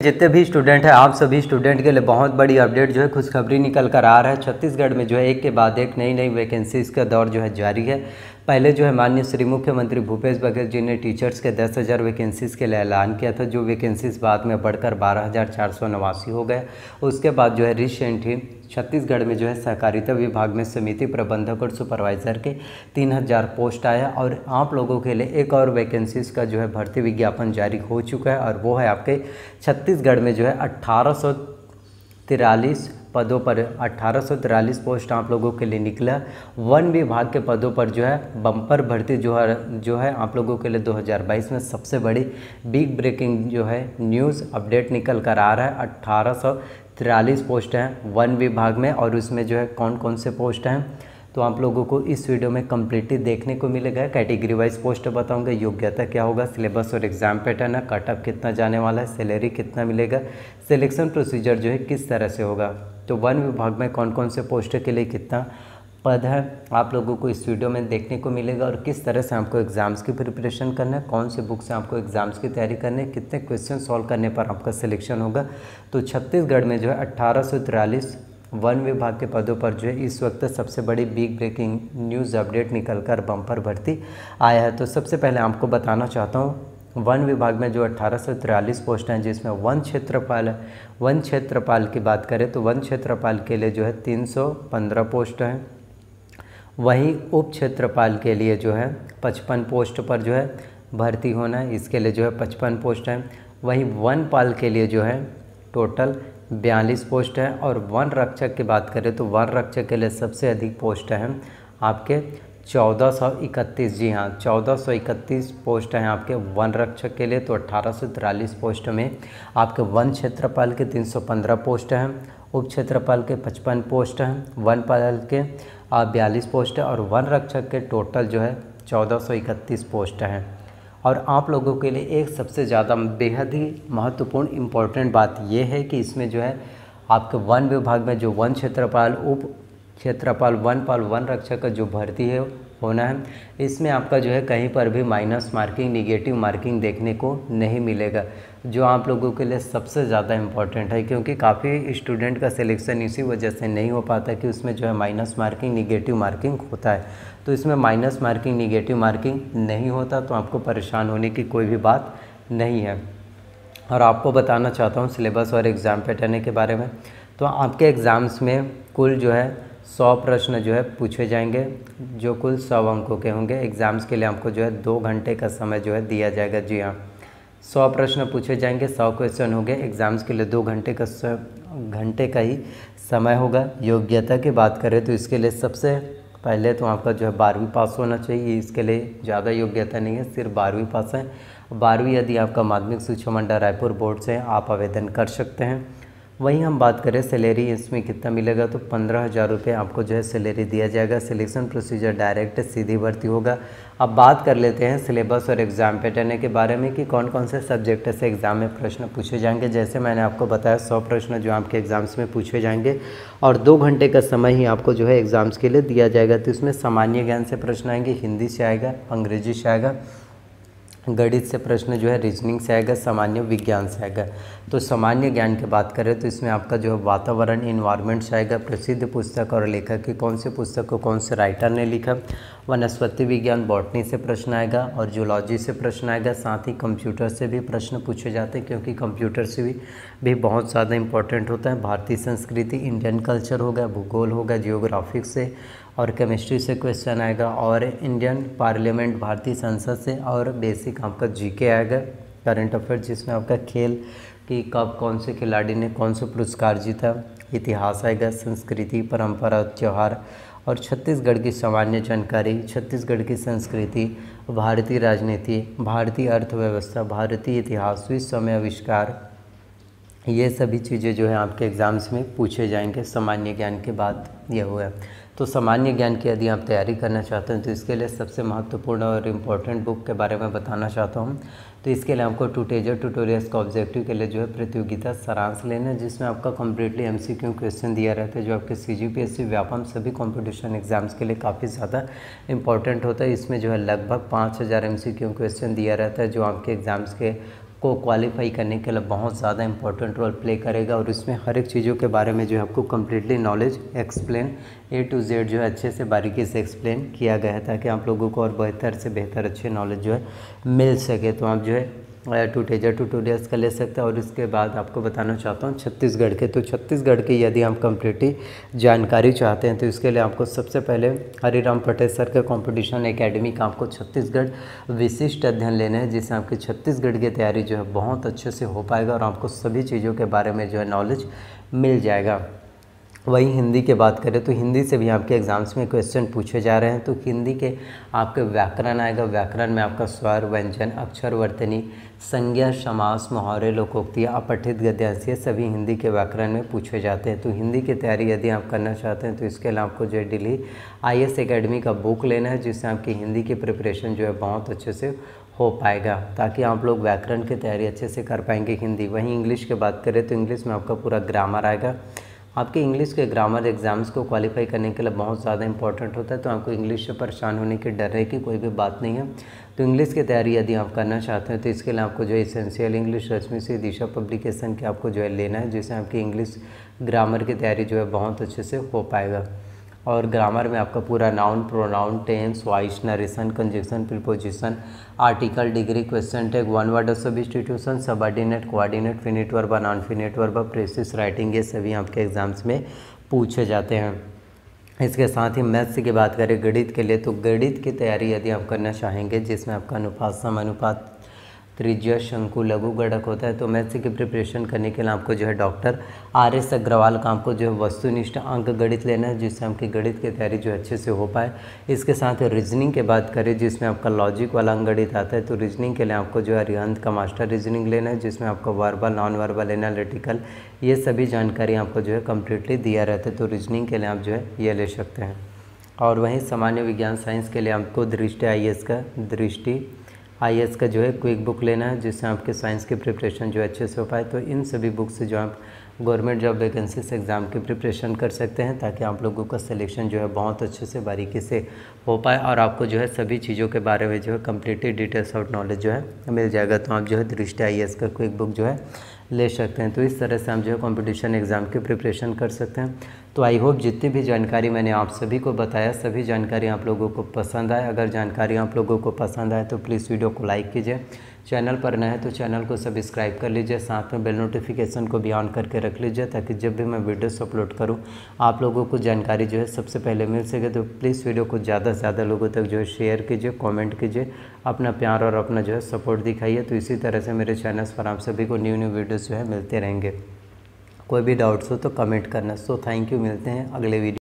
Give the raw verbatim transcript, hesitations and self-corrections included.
जितने भी स्टूडेंट हैं आप सभी स्टूडेंट के लिए बहुत बड़ी अपडेट जो है खुशखबरी निकल कर आ रहा है। छत्तीसगढ़ में जो है एक के बाद एक नई नई वैकेंसीज का दौर जो है जारी है। पहले जो है माननीय श्री मुख्यमंत्री भूपेश बघेल जी ने टीचर्स के दस हज़ार वैकेंसीज़ के लिए ऐलान किया था, जो वैकेंसीज बाद में बढ़कर बारह हज़ार चार सौ नवासी हो गए। उसके बाद जो है रिसेंट ही छत्तीसगढ़ में जो है सहकारिता विभाग में समिति प्रबंधक और सुपरवाइज़र के तीन हज़ार पोस्ट आया और आप लोगों के लिए एक और वैकेंसीज़ का जो है भर्ती विज्ञापन जारी हो चुका है और वो है आपके छत्तीसगढ़ में जो है अट्ठारह सौ तिरालीस पदों पर अट्ठारह सौ तिरालीस पोस्ट आप लोगों के लिए निकला। वन विभाग के पदों पर जो है बम्पर भर्ती जो है जो है आप लोगों के लिए दो हज़ार बाईस में सबसे बड़ी बिग ब्रेकिंग जो है न्यूज़ अपडेट निकल कर आ रहा है। अट्ठारह सौ तिरालीस पोस्ट हैं वन विभाग में और उसमें जो है कौन कौन से पोस्ट हैं तो आप लोगों को इस वीडियो में कम्प्लीटली देखने को मिलेगा। कैटेगरी वाइज पोस्ट बताऊंगा, योग्यता क्या होगा, सिलेबस और एग्जाम पैटर्न है, कट ऑफ कितना जाने वाला है, सैलरी कितना मिलेगा, सिलेक्शन प्रोसीजर जो है किस तरह से होगा, तो वन विभाग में कौन कौन से पोस्ट के लिए कितना पद है आप लोगों को इस वीडियो में देखने को मिलेगा और किस तरह से आपको एग्ज़ाम्स की प्रिपरेशन करना है, कौन से बुक से आपको एग्ज़ाम्स की तैयारी करनी है, कितने क्वेश्चन सॉल्व करने पर आपका सिलेक्शन होगा। तो छत्तीसगढ़ में जो है अट्ठारह सौ तिरालीस वन विभाग के पदों पर जो है इस वक्त सबसे बड़ी बिग ब्रेकिंग न्यूज़ अपडेट निकलकर बम्पर भर्ती आया है। तो सबसे पहले आपको बताना चाहता हूँ वन विभाग में जो अट्ठारह सौ तिरालीस पोस्ट हैं जिसमें वन क्षेत्रपाल है, वन क्षेत्रपाल की बात करें तो वन क्षेत्रपाल के लिए जो है तीन सौ पंद्रह पोस्ट हैं। वहीं उप क्षेत्रपाल के लिए जो है पचपन पोस्ट पर जो है भर्ती होना है, इसके लिए जो है पचपन पोस्ट हैं। वहीं वनपाल के लिए जो है टोटल बयालीस पोस्ट है और वन रक्षक की बात करें तो वन रक्षक के लिए सबसे अधिक पोस्ट हैं आपके चौदह सौ इकतीस। जी हाँ, चौदह सौ इकतीस पोस्ट हैं आपके वन रक्षक के लिए। तो अट्ठारह सौ तिरालीस पोस्ट में आपके वन क्षेत्रपाल के तीन सौ पंद्रह पोस्ट हैं, उप क्षेत्रपाल के पचपन पोस्ट हैं, वनपाल के बयालीस पोस्ट है और वन रक्षक के टोटल जो है चौदह सौ इकतीस पोस्ट हैं। और आप लोगों के लिए एक सबसे ज़्यादा बेहद ही महत्वपूर्ण इम्पोर्टेंट बात यह है कि इसमें जो है आपके वन विभाग में जो वन क्षेत्रपाल, उप क्षेत्रपाल, वनपाल, वन रक्षक का जो भर्ती है होना है, इसमें आपका जो है कहीं पर भी माइनस मार्किंग, निगेटिव मार्किंग देखने को नहीं मिलेगा, जो आप लोगों के लिए सबसे ज़्यादा इम्पॉर्टेंट है। क्योंकि काफ़ी स्टूडेंट का सिलेक्शन इसी वजह से नहीं हो पाता कि उसमें जो है माइनस मार्किंग, निगेटिव मार्किंग होता है। तो इसमें माइनस मार्किंग, निगेटिव मार्किंग नहीं होता तो आपको परेशान होने की कोई भी बात नहीं है। और आपको बताना चाहता हूँ सिलेबस और एग्ज़ाम पैटर्न के बारे में। तो आपके एग्ज़ाम्स में कुल जो है सौ प्रश्न जो है पूछे जाएंगे, जो कुल सौ अंकों के होंगे। एग्ज़ाम्स के लिए आपको जो है दो घंटे का समय जो है दिया जाएगा। जी हाँ, सौ प्रश्न पूछे जाएंगे, सौ क्वेश्चन होंगे। एग्ज़ाम्स के लिए दो घंटे का घंटे का ही समय होगा। योग्यता की बात करें तो इसके लिए सबसे पहले तो आपका जो है बारहवीं पास होना चाहिए। इसके लिए ज़्यादा योग्यता नहीं है, सिर्फ बारहवीं पास है। बारहवीं यदि आपका माध्यमिक शिक्षा मंडल रायपुर बोर्ड से आप आवेदन कर सकते हैं। वहीं हम बात करें सैलरी इसमें कितना मिलेगा तो पंद्रह हज़ार रुपये आपको जो है सैलरी दिया जाएगा। सिलेक्शन प्रोसीजर डायरेक्ट सीधी भर्ती होगा। अब बात कर लेते हैं सिलेबस और एग्ज़ाम पैटर्न के बारे में कि कौन कौन से सब्जेक्ट से एग्ज़ाम में प्रश्न पूछे जाएंगे। जैसे मैंने आपको बताया सौ प्रश्न जो आपके एग्ज़ाम्स में पूछे जाएंगे और दो घंटे का समय ही आपको जो है एग्ज़ाम्स के लिए दिया जाएगा। तो इसमें सामान्य ज्ञान से प्रश्न आएंगे, हिंदी से आएगा, अंग्रेजी से आएगा, गणित से प्रश्न जो है रीजनिंग से आएगा, सामान्य विज्ञान से आएगा। तो सामान्य ज्ञान की बात करें तो इसमें आपका जो है वातावरण, इन्वायरमेंट से आएगा, प्रसिद्ध पुस्तक और लेखक की कौन से पुस्तक को कौन से राइटर ने लिखा, वनस्पति विज्ञान, बॉटनी से प्रश्न आएगा और जूलॉजी से प्रश्न आएगा। साथ ही कंप्यूटर से भी प्रश्न पूछे जाते हैं क्योंकि कंप्यूटर से भी, भी बहुत ज़्यादा इंपॉर्टेंट होता है। भारतीय संस्कृति, इंडियन कल्चर होगा, भूगोल होगा, जियोग्राफिक से और केमिस्ट्री से क्वेश्चन आएगा और इंडियन पार्लियामेंट, भारतीय संसद से और बेसिक आपका जीके आएगा, करंट अफेयर्स जिसमें आपका खेल कि कब कौन से खिलाड़ी ने कौन सा पुरस्कार जीता, इतिहास आएगा, संस्कृति, परंपरा, त्यौहार और छत्तीसगढ़ की सामान्य जानकारी, छत्तीसगढ़ की संस्कृति, भारतीय राजनीति, भारतीय अर्थव्यवस्था, भारतीय इतिहास, विश्व समय आविष्कार, ये सभी चीज़ें जो है आपके एग्ज़ाम्स में पूछे जाएंगे। सामान्य ज्ञान के बाद यह हुआ। तो सामान्य ज्ञान की यदि आप तैयारी करना चाहते हैं तो इसके लिए सबसे महत्वपूर्ण और इम्पोर्टेंट बुक के बारे में बताना चाहता हूँ। तो इसके लिए आपको टूटेजर ट्यूटोरियल्स का ऑब्जेक्टिव के लिए जो है प्रतियोगिता सारांश लेना है, जिसमें आपका कम्प्लीटली एमसीक्यू क्वेश्चन दिया रहता है, जो आपके सीजीपीएससी, व्यापम सभी कॉम्पिटिशन एग्जाम्स के लिए काफ़ी ज़्यादा इंपॉर्टेंट होता है। इसमें जो है लगभग पाँच हज़ार एमसीक्यू क्वेश्चन दिया रहता है, जो आपके एग्ज़ाम्स के को क्वालिफाई करने के लिए बहुत ज़्यादा इंपॉर्टेंट रोल प्ले करेगा और इसमें हर एक चीज़ों के बारे में जो है आपको completely knowledge explain A to Z जो है अच्छे से बारीकी से एक्सप्लेन किया गया है, ताकि आप लोगों को और बेहतर से बेहतर अच्छे नॉलेज जो है मिल सके। तो आप जो है टूटेजर ट्यूटोरियल्स का ले सकते हैं। और इसके बाद आपको बताना चाहता हूँ छत्तीसगढ़ के, तो छत्तीसगढ़ की यदि हम कम्प्लीटली जानकारी चाहते हैं तो इसके लिए आपको सबसे पहले हरिराम पटेल सर के कंपटीशन एकेडमी का आपको छत्तीसगढ़ विशिष्ट अध्ययन लेना है, जिससे आपकी छत्तीसगढ़ की तैयारी जो है बहुत अच्छे से हो पाएगा और आपको सभी चीज़ों के बारे में जो है नॉलेज मिल जाएगा। वहीं हिंदी की बात करें तो हिंदी से भी आपके एग्ज़ाम्स में क्वेश्चन पूछे जा रहे हैं। तो हिंदी के आपके व्याकरण आएगा, व्याकरण में आपका स्वर, व्यंजन, अक्षर, वर्तनी, संज्ञा, समास, मुहावरे, लोकोक्तियाँ, अपठित गद्यांश, ये सभी हिंदी के व्याकरण में पूछे जाते हैं। तो हिंदी की तैयारी यदि आप करना चाहते हैं तो इसके लिए आपको जो है दिल्ली आई एस एकेडमी का बुक लेना है, जिससे आपकी हिंदी की प्रिपरेशन जो है बहुत अच्छे से हो पाएगा, ताकि आप लोग व्याकरण की तैयारी अच्छे से कर पाएंगे हिंदी। वहीं इंग्लिश की बात करें तो इंग्लिश में आपका पूरा ग्रामर आएगा। आपके इंग्लिश के ग्रामर एग्ज़ाम्स को क्वालिफाई करने के लिए बहुत ज़्यादा इंपॉर्टेंट होता है, तो आपको इंग्लिश से परेशान होने की डरने की कोई भी बात नहीं है। तो इंग्लिश की तैयारी यदि आप करना चाहते हैं तो इसके लिए आपको जो है इसेंशियल इंग्लिश रश्मि से दिशा पब्लिकेशन के आपको जो है लेना है, जिससे आपकी इंग्लिश ग्रामर की तैयारी जो है बहुत अच्छे से हो पाएगा। और ग्रामर में आपका पूरा noun, pronoun, tense, voice, narration, conjunction, preposition, article, degree, question tag, one word of substitution, subordinate, coordinate, finite verb, non finite verb, precis writing, ये सभी आपके एग्जाम्स में पूछे जाते हैं। इसके साथ ही मैथ्स की बात करें गणित के लिए, तो गणित की तैयारी यदि आप करना चाहेंगे जिसमें आपका अनुपात, समानुपात, त्रिज्या, शंकु, लघु गणक होता है, तो मैथ्स की प्रिपरेशन करने के लिए आपको जो है डॉक्टर आर एस अग्रवाल का आपको जो है वस्तुनिष्ठ अंक गणित लेना है, जिससे आपकी गणित की तैयारी जो अच्छे से हो पाए। इसके साथ रीजनिंग की बात करें जिसमें आपका लॉजिक वाला अंक गणित आता है, तो रीजनिंग के लिए आपको जो है अरिहंत का मास्टर रीजनिंग लेना है, जिसमें आपका वर्बल, नॉन वर्बल, एनालिटिकल, ये सभी जानकारी आपको जो है कम्प्लीटली दिया रहता है। तो रीजनिंग के लिए आप जो है ये ले सकते हैं। और वहीं सामान्य विज्ञान साइंस के लिए आपको दृष्टि आई एस का दृष्टि आई एस का जो है क्विक बुक लेना है, जिससे आपके साइंस की प्रिपरेशन जो अच्छे से हो पाए। तो इन सभी बुक से जो आप गवर्नमेंट जॉब वैकेंसीज एग्ज़ाम की प्रिपरेशन कर सकते हैं, ताकि आप लोगों का सिलेक्शन जो है बहुत अच्छे से बारीकी से हो पाए और आपको जो है सभी चीज़ों के बारे में जो है कम्प्लीटली डिटेल्स और नॉलेज जो है मिल जाएगा। तो आप जो है दृष्टि आई एस का क्विक बुक जो है ले सकते हैं। तो इस तरह से हम जो है कॉम्पिटिशन एग्ज़ाम की प्रिपरेशन कर सकते हैं। तो आई होप जितनी भी जानकारी मैंने आप सभी को बताया, सभी जानकारी आप लोगों को पसंद आए। अगर जानकारी आप लोगों को पसंद आए तो प्लीज़ वीडियो को लाइक कीजिए, चैनल पर नए हैं तो चैनल को सब्सक्राइब कर लीजिए, साथ में बेल नोटिफिकेशन को भी ऑन करके रख लीजिए, ताकि जब भी मैं वीडियोस अपलोड करूं आप लोगों को जानकारी जो है सबसे पहले मिल सके। तो प्लीज़ वीडियो को ज़्यादा से ज़्यादा लोगों तक जो है शेयर कीजिए, कमेंट कीजिए, अपना प्यार और अपना जो है सपोर्ट दिखाइए। तो इसी तरह से मेरे चैनल्स पर आप सभी को न्यू न्यू वीडियोज़ जो है मिलते रहेंगे। कोई भी डाउट्स हो तो कमेंट करना। सो थैंक यू, मिलते हैं अगले वीडियो।